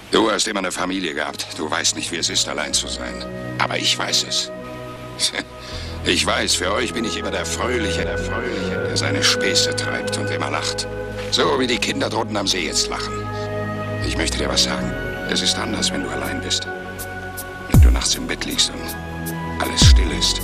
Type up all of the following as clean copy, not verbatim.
Du hast immer eine Familie gehabt. Du weißt nicht, wie es ist, allein zu sein. Aber ich weiß es. Ich weiß, für euch bin ich immer der Fröhliche, der seine Späße treibt und immer lacht. So wie die Kinder drunten am See jetzt lachen. Ich möchte dir was sagen. Es ist anders, wenn du allein bist. Wenn du nachts im Bett liegst und alles still ist.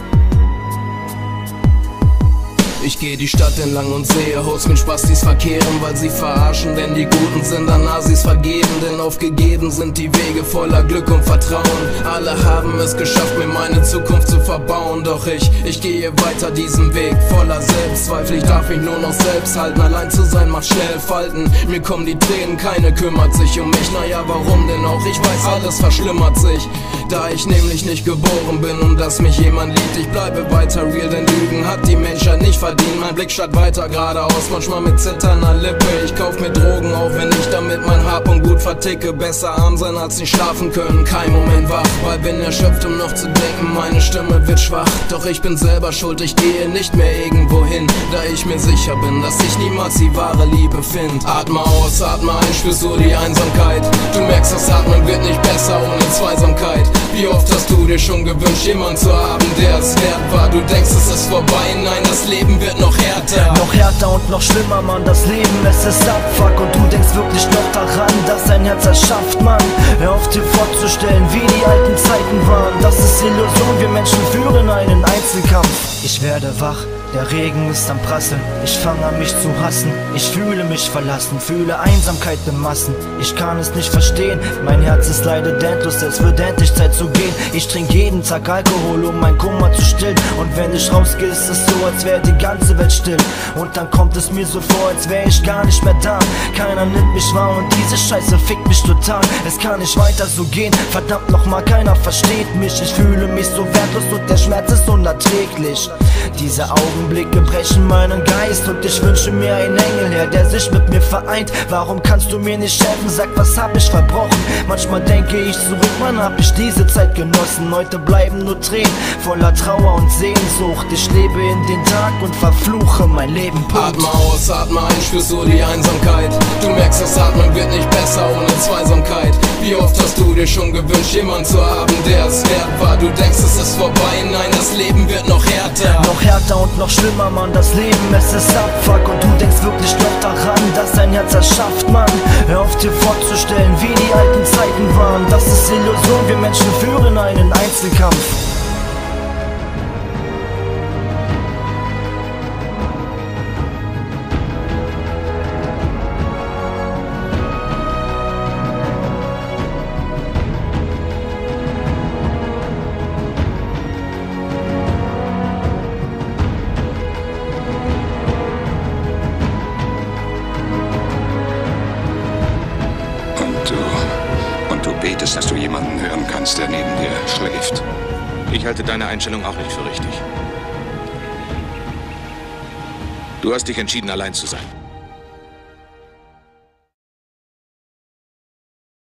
Ich geh die Stadt entlang und sehe Hoes mit Spastis verkehren, weil sie verarschen, denn die Guten sind an Nazis vergeben, denn aufgegeben sind die Wege voller Glück und Vertrauen. Alle haben es geschafft, mir meine Zukunft zu verbauen, doch ich gehe weiter diesen Weg voller Selbstzweifel. Ich darf mich nur noch selbst halten, allein zu sein macht schnell Falten. Mir kommen die Tränen, keine kümmert sich um mich, naja warum denn auch, ich weiß alles verschlimmert sich. Da ich nämlich nicht geboren bin und dass mich jemand liebt, ich bleibe weiter real, denn Lügen hat die Menschheit nicht verdient. Mein Blick schaut weiter geradeaus, manchmal mit zitternder Lippe. Ich kauf mir Drogen, auch wenn ich damit mein Hab und Gut verticke. Besser arm sein als nicht schlafen können, kein Moment wach, weil bin erschöpft, um noch zu denken, meine Stimme wird schwach. Doch ich bin selber schuld, ich gehe nicht mehr irgendwo hin, da ich mir sicher bin, dass ich niemals die wahre Liebe find. Atme aus, atme ein, spürst du die Einsamkeit. Du merkst, das Atmen wird nicht besser ohne Zweisamkeit. Wie oft hast du dir schon gewünscht, jemand zu haben, der es wert war? Du denkst, es ist vorbei, nein, das Leben wird noch härter. Noch härter und noch schlimmer, Mann, das Leben, es ist Abfuck. Und du denkst wirklich noch daran, dass dein Herz erschafft, Mann. Hör auf dir vorzustellen, wie die alten Zeiten waren. Das ist Illusion, wir Menschen führen einen Einzelkampf. Ich werde wach, der Regen ist am Prasseln. Ich fange an mich zu hassen, ich fühle mich verlassen, fühle Einsamkeit in Massen. Ich kann es nicht verstehen, mein Herz ist leider endlos, es wird endlich Zeit zu gehen. Ich trinke jeden Tag Alkohol, um mein Kummer zu stillen. Und wenn ich rausgehe, ist es so, als wäre die ganze Welt still. Und dann kommt es mir so vor, als wäre ich gar nicht mehr da. Keiner nimmt mich wahr und diese Scheiße fickt mich total. Es kann nicht weiter so gehen, verdammt nochmal, keiner versteht mich. Ich fühle mich so wertlos und der Schmerz ist unerträglich. Diese Augenblicke brechen meinen Geist und ich wünsche mir einen Engel her, der sich mit mir vereint. Warum kannst du mir nicht helfen? Sag, was hab ich verbrochen? Manchmal denke ich zurück, wann hab ich diese Zeit genossen? Heute bleiben nur Tränen voller Trauer und Sehnsucht. Ich lebe in den Tag und verfluche mein Leben. Atme aus, atme ein, spürst du die Einsamkeit. Du merkst, das Atmen wird nicht besser ohne Zweisamkeit. Wie oft hast du dir schon gewünscht, jemand zu haben, der es wert war? Du denkst, es ist vorbei, nein, das Leben wird noch härter. Noch härter und noch schlimmer, Mann, das Leben, es ist Abfuck. Und du denkst wirklich noch daran, dass dein Herz erschafft, Mann. Hör auf dir vorzustellen, wie die alten Zeiten waren. Das ist Illusion, wir Menschen führen einen Einzelkampf. Und du betest, dass du jemanden hören kannst, der neben dir schläft. Ich halte deine Einstellung auch nicht für richtig. Du hast dich entschieden, allein zu sein.